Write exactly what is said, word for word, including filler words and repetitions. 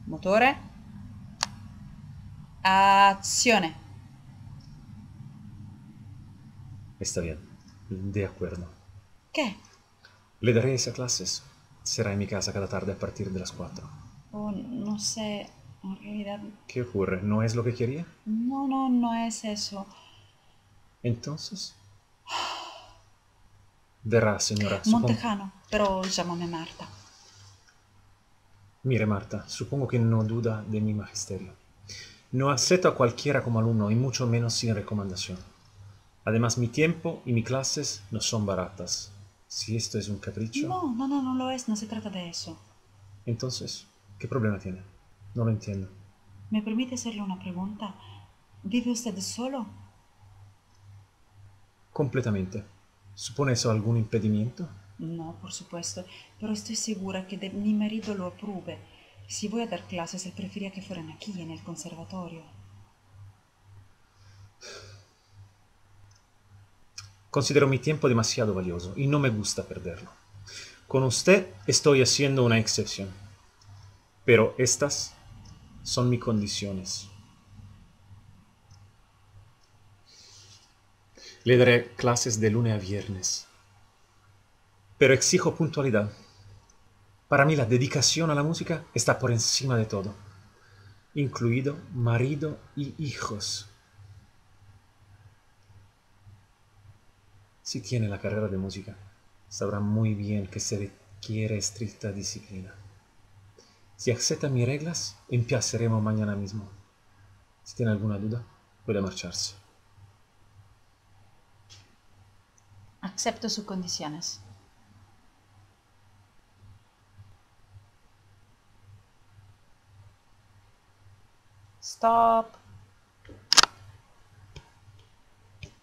Motore. Aczione. Está bien, de acuerdo. ¿Qué? Le daré esa clases. Será en mi casa cada tarde a partir de las cuatro. Oh, no sé, en realidad... ¿Qué ocurre? ¿No es lo que quería? No, no, no es eso. Entonces, verá, señora, supongo... Montejano, pero llámame Marta. Mire, Marta, supongo que no duda de mi magisterio. No acepto a cualquiera como alumno y mucho menos sin recomendación. Además, mi tiempo y mis clases no son baratas. Si esto es un capricho, No, no, no, no lo es, no se trata de eso. entonces, ¿qué problema tiene? No lo entiendo. ¿Me permite hacerle una pregunta? ¿Vive usted solo? Completamente. ¿Supone eso algún impedimento? No, por supuesto, pero estoy segura que de mi marido lo apruebe. Si voy a dar clases, él prefería que fueran aquí, en el conservatorio. Considero mi tiempo demasiado valioso y no me gusta perderlo. Con usted estoy haciendo una excepción, pero estas son mis condiciones. Le daré clases de lunes a viernes, pero exijo puntualidad. Para mí la dedicación a la música está por encima de todo, incluido marido y hijos. Si tiene la carrera de música, sabrá muy bien que se requiere estricta disciplina. Si acepta mis reglas, empezaremos mañana mismo. Si tiene alguna duda, puede marcharse. Acepto sus condiciones. Stop.